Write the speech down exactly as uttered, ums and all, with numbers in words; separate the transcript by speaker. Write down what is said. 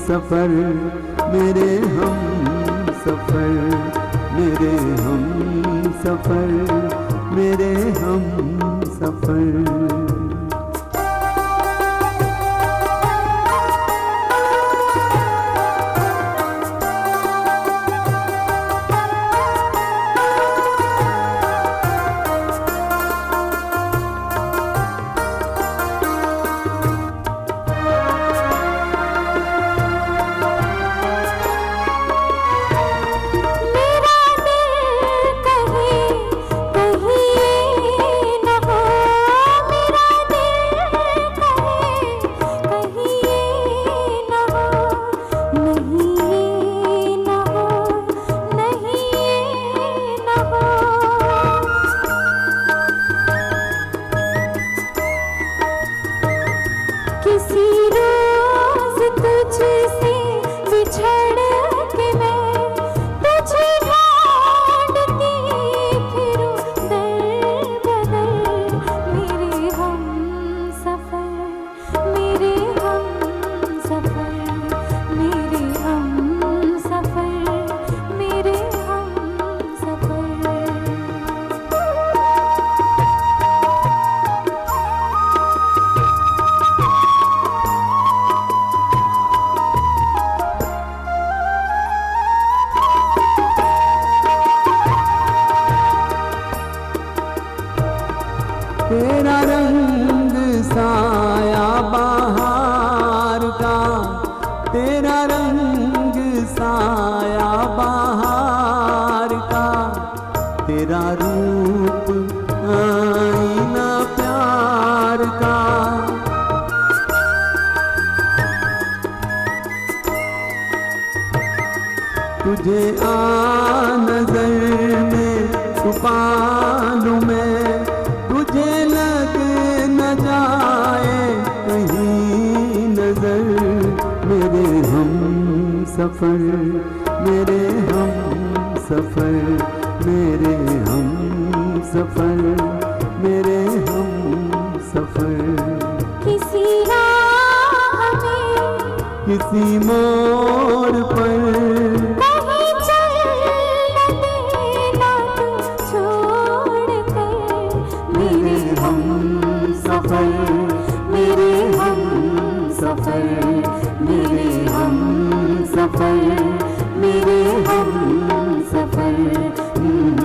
Speaker 1: सफर मेरे हम सफर, मेरे हम सफर, मेरे हम सफर। तेरा रंग साया बहार का, तेरा रंग साया बहार का, तेरा रूप आईना प्यार का। तुझे आ नजर में छुपा लूं मैं, तुझे लग न जाए कहीं नजर। मेरे हम सफर, मेरे हम सफर, मेरे हम सफर, मेरे हम सफर।
Speaker 2: किसी राह में,
Speaker 1: किसी मोड़ पर
Speaker 2: कहीं चल न देना तू छोड़ कर।
Speaker 1: मेरे हम सफर, मेरे हम सफर, मेरे हम सफर, मेरे हम सफर।